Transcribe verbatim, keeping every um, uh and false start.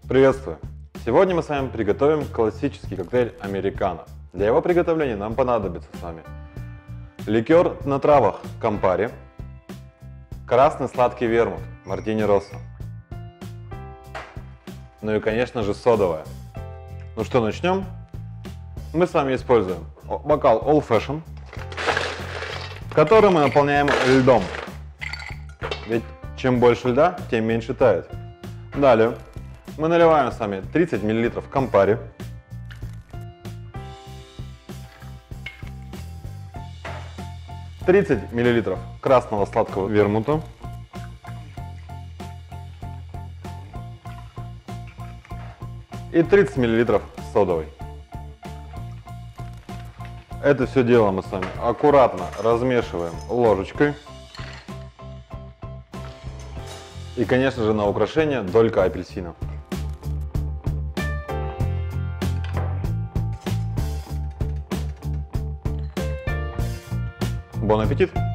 Приветствую! Сегодня мы с вами приготовим классический коктейль американо. Для его приготовления нам понадобится с вами ликер на травах Кампари, красный сладкий вермут Мартини Россо, ну и конечно же содовая. Ну что, начнем? Мы с вами используем бокал Old Fashion, который мы наполняем льдом. Ведь чем больше льда, тем меньше тает. Далее мы наливаем с вами тридцать миллилитров Кампари, тридцать миллилитров красного сладкого вермута, и тридцать миллилитров содовой. Это все дело мы с вами аккуратно размешиваем ложечкой. И, конечно же, на украшение долька апельсина. Бон аппетит!